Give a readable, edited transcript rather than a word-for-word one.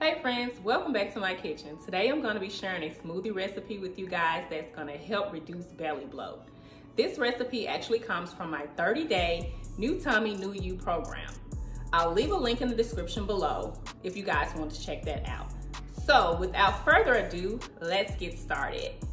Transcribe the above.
Hey friends, welcome back to my kitchen. Today I'm going to be sharing a smoothie recipe with you guys that's going to help reduce belly bloat. This recipe actually comes from my 30-day New Tummy, New You program. I'll leave a link in the description below if you guys want to check that out. So without further ado, let's get started.